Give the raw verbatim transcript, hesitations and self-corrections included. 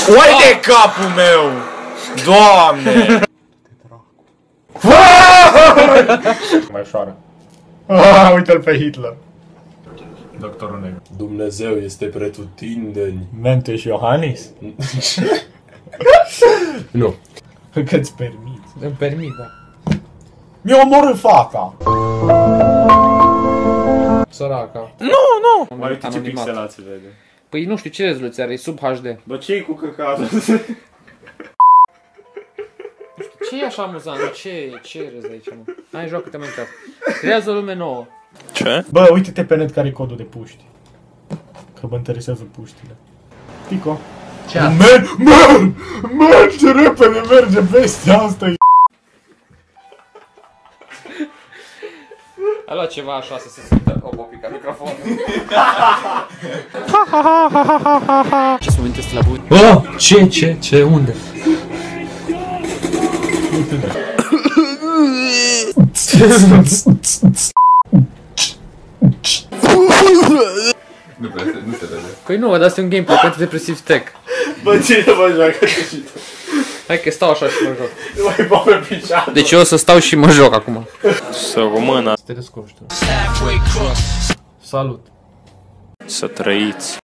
Uai de capul meu! Doamne! Mai ușoară. Ah, uite-l pe Hitler. Doctorul Negru. Dumnezeu este pretutindeni. Mentu și Iohannis? Nu. Că-ți permiți. Îmi permit, da. Mi-a omorât fata. Săraca. Nu, nu! Mai uite ce Anonimat. pixelație vede. Păi nu știu ce rezoluție are, e sub H D. Bă, ce-i cu căcatul? Ce e așa amuzant? Ce, ce râzi de aici, mă? Hai, joacă-te Minecraft. Creează o lume nouă. Ce? Bă, uite-te pe net care e codul de puști. Că mă interesează puștile. Pico. Ce? Man, man, man, ce repede merge bestia asta e. Ai luat ceva așa să se simtă. O, o pica microfonul. Ce momente este la bun? Oh, ce, ce, ce, unde? Nu prea se, nu se vede. Păi nu, dar asta e un gameplay pentru depresiv tech. Bă, cine mă joacă și tu? Hai că stau așa și mă joc. Nu mai bă pe picioare. Deci eu o să stau și mă joc acum. Să rămână. Să te descurci tu. Salut. Să trăiți.